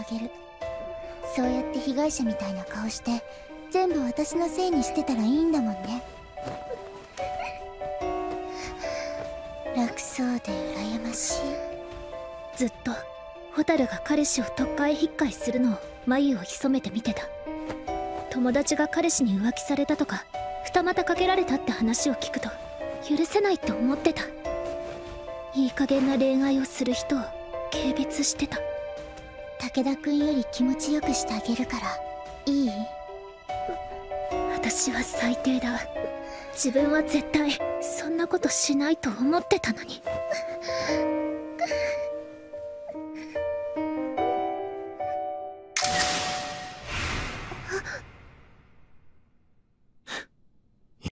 げる。そうやって被害者みたいな顔して全部私のせいにしてたらいいんだもんね。楽そうで羨ましい。 ずっと蛍が彼氏を特会引っかいするのを眉を潜めて見てた。友達が彼氏に浮気されたとか二股かけられたって話を聞くと許せないって思ってた。いい加減な恋愛をする人を軽蔑してた。 武田くんより気持ちよくしてあげるからいい？ 私は最低だ。自分は絶対そんなことしないと思ってたのに。